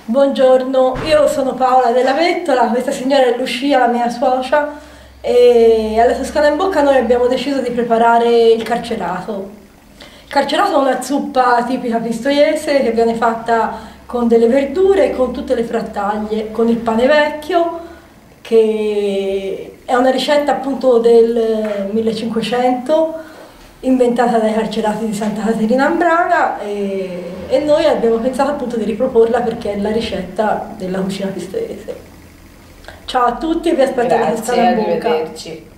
Buongiorno, io sono Paola della Vettola, questa signora è Lucia, la mia suocera, e alla Toscana in Bocca noi abbiamo deciso di preparare il carcerato. Il carcerato è una zuppa tipica pistoiese che viene fatta con delle verdure, con tutte le frattaglie, con il pane vecchio, che è una ricetta appunto del 1500, inventata dai carcerati di Santa Caterina Ambrana e noi abbiamo pensato appunto di riproporla perché è la ricetta della cucina pistoiese. Ciao a tutti e vi aspetto alla Grazie, Toscana in Bocca. arrivederci.